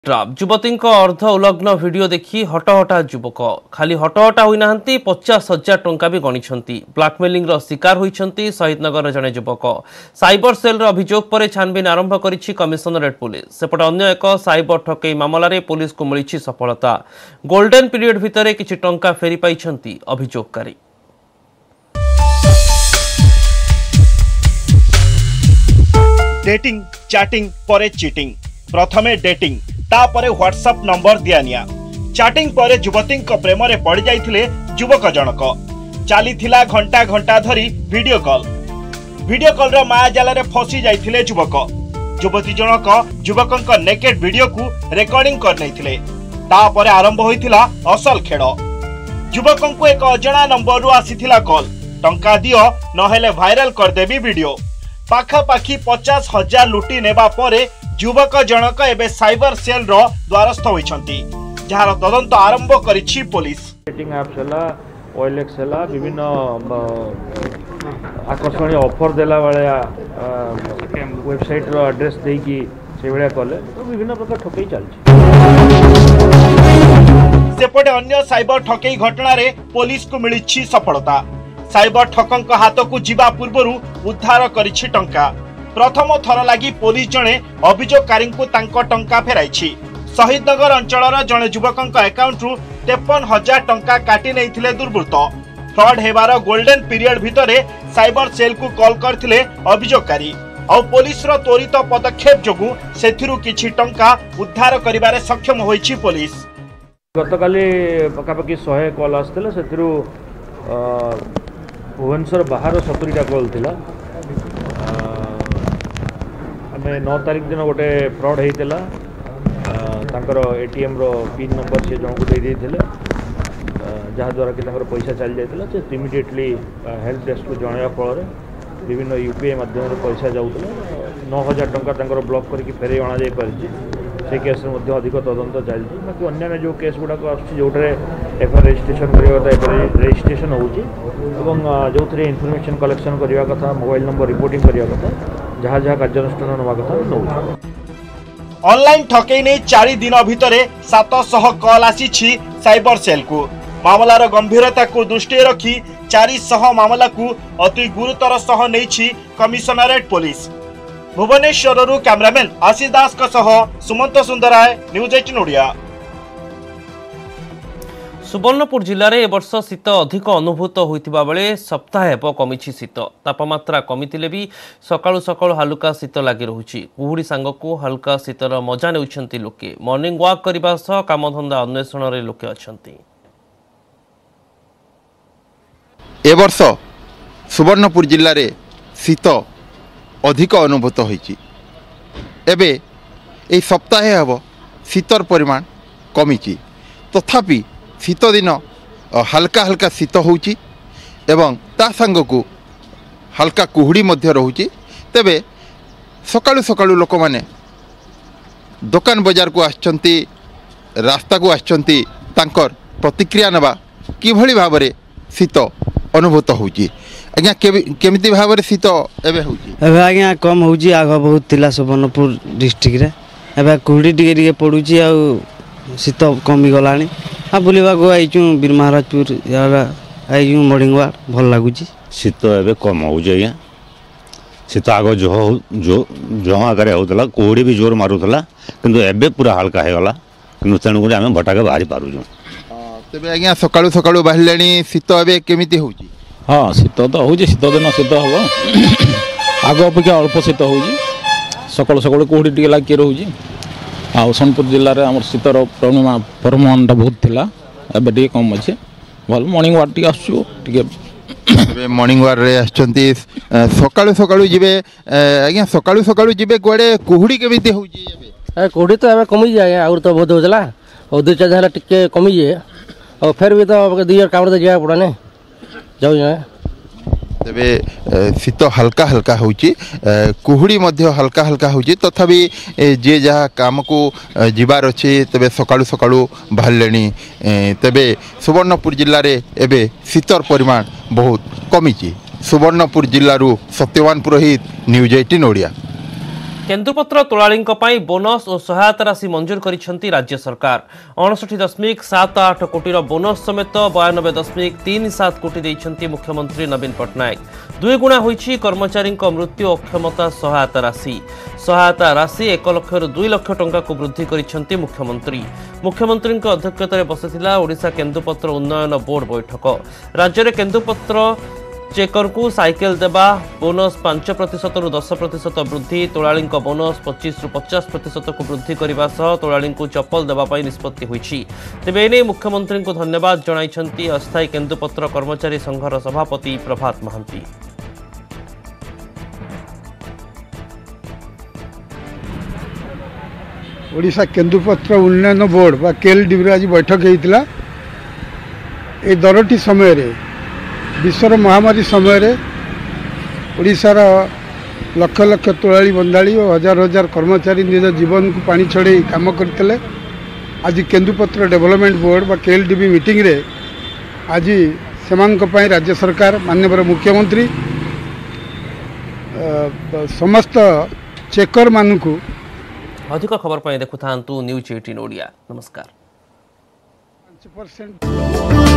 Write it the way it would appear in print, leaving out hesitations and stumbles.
Trap युवती अर्ध उलग्न video देखी हटहटा युवक खाली हटहटा होना 50,000 टंका भी गणिंट ब्लाकमेलिंग शिकार होती शहीदनगर जड़े युवक साइबर सेल अभियोग पर छानबीन आरंभ करिछि कमिशनरेट पुलिस सेपटे अन्य एक साइबर ठकई मामलें पुलिस को मिली सफलता गोल्डन पीरियड भितर किछि टंका फेरी पाइछंती अभियोगकारी। डेटिंग चैटिंग पर चीटिंग प्रथमे डेटिंग तापरे व्हाट्सएप नंबर दियानिया चैटिंग पर युवती प्रेम रे पड़ जाइथिले युवक जनक चलीथिला घंटा घंटा धरी वीडियो कॉल रो माया जाल रे फसी जाइथिले युवती जनक युवकक नेकेड वीडियो को रिकॉर्डिंग कर नैथिले तापरे आरंभ होइथिला असल खेड़ युवकक एक अजଣା नंबर रु आसीथिला कॉल टंका दियो नहेले वायरल कर देबी वीडियो पाखापाखी 50,000 लुटी नेबा परे युवक जनक एबे साइबर सेल रो द्वारस्थ होइछंती जहार तदंत आरंभ करिछि पुलिस। डेटिंग ऐप्स हला ओएलएक्स हला विभिन्न आकर्षणीय ऑफर देला वाला वेबसाइट रो एड्रेस देकी से बेला कले तो विभिन्न प्रकार ठकई चलछि। सेपटे अन्य साइबर ठकई घटना रे पुलिस को मिलिछि सफलता साइबर ठकंक हाथ को जीवा पूर्वरु उद्धार करिछि टंका प्रथम थर लगी पुलिस जणे अभियोगकारी को तांको टंका फेराइछि शहीदनगर अंचलर जणे युवकंक अकाउंट रु 53,000 टंका काटी नैथिले दुर्बृत्त फ्रॉड हेबार गोल्डन पीरियड भितरे साइबर सेल को कॉल करथिले अभियोगकारी और पुलिस रो त्वरित पदक्षेप जोगु सेथिरु किछि टंका उद्धार करिबारे सक्षम होइछि पुलिस। गतकाली पकापकी 100 कॉल आस्थिले सेथिरु भुवनेश्वर बाहर 70टा कॉल थिला आम 9 तारीख दिन गोटे फ्रॉड होता एटीएम रो पिन नंबर से जन को दे देते जहाद्वारा कि पैसा चली जाता से इमिडिएटली हेल्प डेस्क को जनवा फल विभिन्न यूपीआई माध्यम पैसा जाऊला 9,000 टंका ब्लॉक करके फेरे अणा से केस अधिक तदंत चलती बाकी अन्य जो केस गुड़ाक आसोटे एफआईआर रजिस्ट्रेशन करता रजिस्ट्रेशन होची जो थे इनफॉरमेशन कलेक्शन करने कथा मोबाइल नंबर रिपोर्टिंग करने कथा जहाँ जहाँ कार्यानुष्ठान नवा कथा नौ। ऑनलाइन ठकई नहीं 4 दिन भितर 700 कॉल आसी साइबर सेल को मामलार गंभीरता को दृष्टि रखी 400 मामला को अति गुरुतर सह नहीं commissionerate police. Bhubaneswar cameraman Ashish Das Sumant Sundaray news 18 Odia. Subarnapur जिले में वर्ष शीत अधिक अनुभूत होता बेले सप्ताह हेब कमी शीत तापमात्रा कमिले भी सकाळु सकाळु हालुका शीत लगी रही कुहुड़ी सांग को हल्का शीतर मजा नेउछंती लोके मॉर्निंग वॉक करने सह कामधंदा अन्वेषण रे लोके अछंती। ए वर्ष सुवर्णपुर जिले में शीत अधिक अनुभूत होइछि एबे ए सप्ताह हेब शीतर परिमाण कमिछि तथापि शीत दिन हल्का हल्का शीत होउछि एवं ता संग को हल्का कुहुड़ी मध्य रहुछि तेबे सकाळु सकाळु लोक माने दुकान बाजार को आछंती रास्ता को आछंती तांकर प्रतिक्रिया नबा किभଳି भाबरे शीत अनुभूत होउछि। आज्ञा केमिति भाव शीत एबे होउछि एबे आज्ञा कम होउछि आग बहुत थिला सुवर्णपुर डिस्ट्रिक्ट रे एबे कुहुड़ी टिके टिके पडुछि आ शीत कमी गलानी आ बुलिबा को आइचु बीर महाराजपुर याला आइचु मॉर्निंग वॉक भल लागुछि शीत एबे कम होउछि आज्ञा शीत आग जो आगे होतला कुहुड़ी भी जोर मारुतला किंतु एबे पूरा हल्का हे गला किंतु तेणु को आमे भटाके बाहरी पारुछु। तबे आज्ञा सकाळु सकाळु बाहिलेनी शीत एबे केमिति होउछि। हाँ शीत तो हो शीत दिन शीत हम आग अपेक्षा अल्प शीत हो सका सका कौटी टे लगे रोचे आ सोनपुर जिले में आम शीतर परिमाण बहुत थिला एबे टे कम अच्छे भल मॉर्निंग वॉक टे आसुटे मॉर्निंग वॉक रे आछंती सकाळु सकाळु जिबे आज्ञा सकाळु सकाळु जिबे कुआडे कुहुड़ी केमिति होउछि एबे कुहुड़ी तो एबे कमी जाय आउर तो बहुत होजला और 2-4 दिन टिके कमी जाय और फिर भी तो 2 इयर काम दे जाय पड़ा ने जाऊ जाय तेबे शीत हल्का हल्का होउछि कुहुड़ी मध्य हल्का हल्का होउछि तथापि जे जहाँ काम को जीवार अच्छे तेबे सकाळु सकाळु बाहरलेनी तेबे सुवर्णपुर जिले में एबे शीतर परिमाण बहुत कमी। सुवर्णपुर जिलू सत्यवान पुरोहित न्यूज 18 ओडिया। केन्दुपत्र तोलाळींक पई बोनस और सहायता राशि मंजूर करिसेंती राज्य सरकार 59.78 कोटी बोनस समेत 92.37 कोटी देइछंती मुख्यमंत्री नवीन पट्टनायक 2 गुणा होईछि कर्मचारी मृत्यु अक्षमता सहायता राशि 1 लाख रु 2 लाख टंका को वृद्धि करिसेंती मुख्यमंत्री अध्यक्षतार बसिथिला ओडिशा केन्दुपत्र उन्नयन बोर्ड बैठक राज्य में केन्दुपत्र चेकर को साइकेल देवा बोनस 5% रु 10% वृद्धि तोलाळी बोनस 25 रु 50% को वृद्धि करने सह तोलाळी को चप्पल देवाई निष्पत्ति होईछि। तेबे एने मुख्यमंत्री को धन्यवाद जणाइछंती अस्थायी केन्दुपत्र कर्मचारी संघर सभापति प्रभात महांती। ओडिशा केन्दुपत्र उन्नयन बोर्ड बा केएलडीबी आज बैठक होता ए दरटी समय विश्वर महामारी समय ओडिशार लक्ष लक्ष तोलाळी बंदाळी और हजार हजार कर्मचारी निज जीवन को पानी छड़े काम करते आज केन्दुपत्र डेवलपमेंट बोर्ड बा केएलडीबी मीटिंग रे आज से राज्य सरकार माननीय मुख्यमंत्री समस्त चेकर मानू अधिक खबर पर देखु न्यूज 18 ओडिया। नमस्कार। 5%